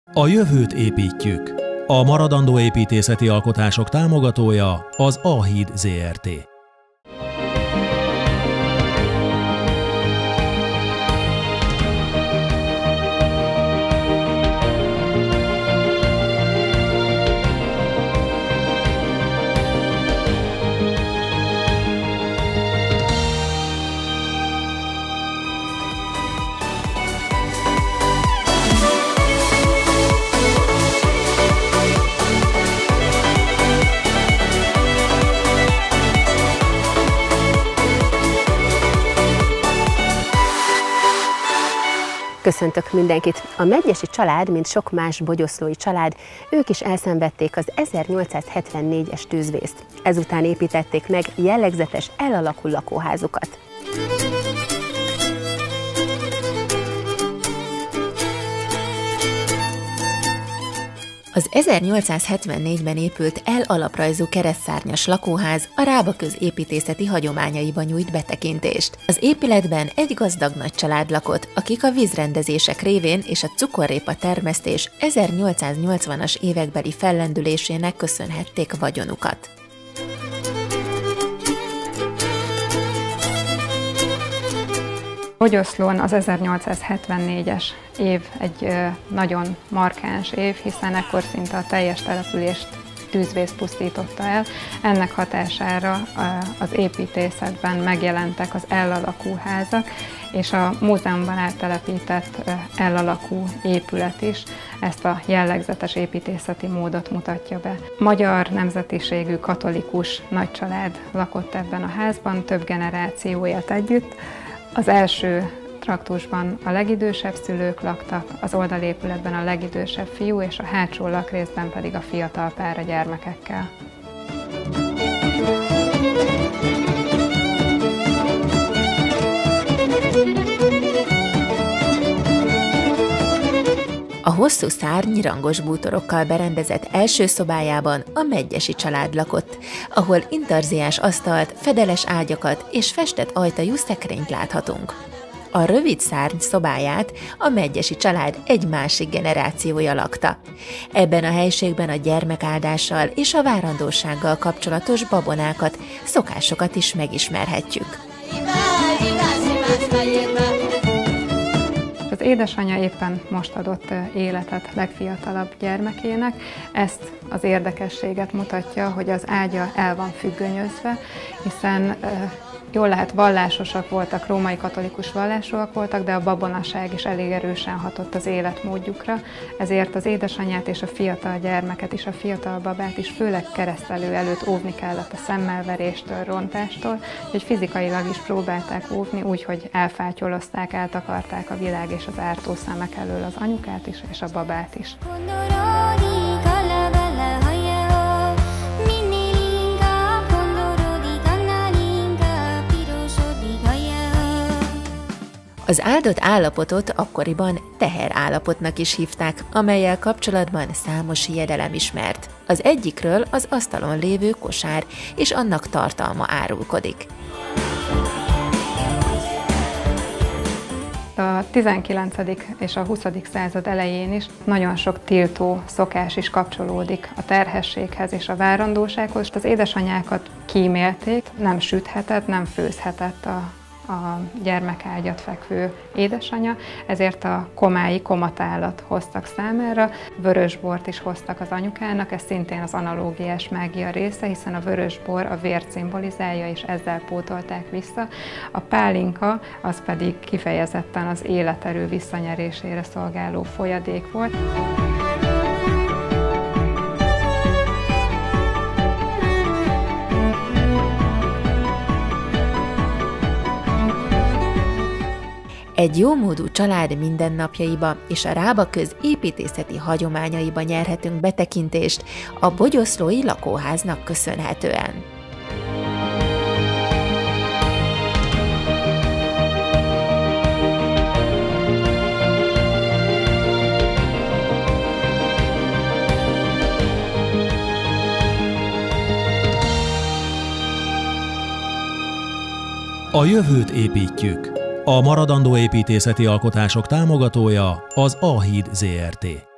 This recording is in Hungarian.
A jövőt építjük. A maradandó építészeti alkotások támogatója az A-híd Zrt. Köszöntök mindenkit! A Medgyessy család, mint sok más bogyoszlói család, ők is elszenvedték az 1874-es tűzvészt. Ezután építették meg jellegzetes elalakú lakóházukat. Az 1874-ben épült L-alaprajzú keresztszárnyas lakóház a Rábaköz építészeti hagyományaiba nyújt betekintést. Az épületben egy gazdag nagycsalád lakott, akik a vízrendezések révén és a cukorrépa termesztés 1880-as évekbeli fellendülésének köszönhették vagyonukat. Bogyoszlón az 1874-es év egy nagyon markáns év, hiszen ekkor szinte a teljes települést tűzvész pusztította el. Ennek hatására az építészetben megjelentek az L-alakú házak, és a múzeumban áttelepített L-alakú épület is ezt a jellegzetes építészeti módot mutatja be. Magyar nemzetiségű katolikus nagycsalád lakott ebben a házban, több generáció élt együtt. Az első traktusban a legidősebb szülők laktak, az oldalépületben a legidősebb fiú, és a hátsó lakrészben pedig a fiatal pár a gyermekekkel. A hosszú szárny rangos bútorokkal berendezett első szobájában a Medgyessy család lakott, ahol intarziás asztalt, fedeles ágyakat és festett ajtajú szekrényt láthatunk. A rövid szárny szobáját a Medgyessy család egy másik generációja lakta. Ebben a helységben a gyermekáldással és a várandósággal kapcsolatos babonákat, szokásokat is megismerhetjük. Az édesanyja éppen most adott életet legfiatalabb gyermekének. Ezt az érdekességet mutatja, hogy az ágya el van függönyözve, hiszen jól lehet vallásosak voltak, római katolikus vallásúak voltak, de a babonaság is elég erősen hatott az életmódjukra, ezért az édesanyját és a fiatal gyermeket és a fiatal babát is főleg keresztelő előtt óvni kellett a szemmelveréstől, rontástól, hogy fizikailag is próbálták óvni úgy, hogy elfátyolozták, eltakarták a világ és az ártó szemek elől az anyukát is és a babát is. Az áldott állapotot akkoriban teherállapotnak is hívták, amellyel kapcsolatban számos hiedelem ismert. Az egyikről az asztalon lévő kosár és annak tartalma árulkodik. A 19. és a 20. század elején is nagyon sok tiltó szokás is kapcsolódik a terhességhez és a várandósághoz. Az édesanyákat kímélték, nem süthetett, nem főzhetett a gyermekágyat fekvő édesanyja, ezért a komái komatálat hoztak számára, vörösbort is hoztak az anyukának, ez szintén az analógiás mágia része, hiszen a vörösbor a vért szimbolizálja, és ezzel pótolták vissza. A pálinka az pedig kifejezetten az életerő visszanyerésére szolgáló folyadék volt. Egy jómódú család mindennapjaiba és a Rábaköz építészeti hagyományaiba nyerhetünk betekintést a bogyoszlói lakóháznak köszönhetően. A jövőt építjük. A maradandó építészeti alkotások támogatója az A-híd Zrt.